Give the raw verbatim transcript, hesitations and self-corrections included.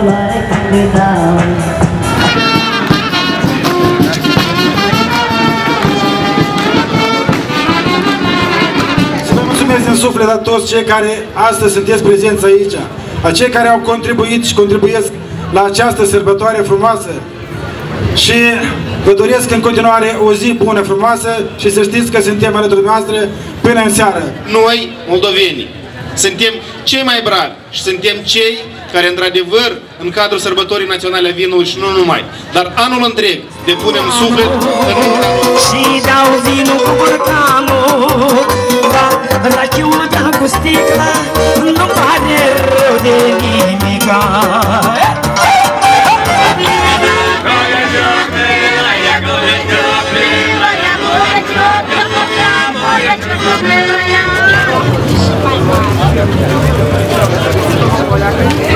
valoare când îi dau. Să vă mulțumesc din suflet la toți cei care astăzi sunteți prezenți aici, a cei care au contribuit și contribuiesc la această sărbătoare frumoasă. Și vă doresc în continuare o zi bună, frumoasă și să știți că suntem alături noastră până în seară. Noi, moldovenii, suntem cei mai bravi și suntem cei care, într-adevăr, în cadrul sărbătorii naționale a vinului și nu numai, dar anul întreg depunem suflet în munca lor. Și dau vinul cu burcanul, dar rachiul dau cu sticla, nu pare rău de nimica. Thank you.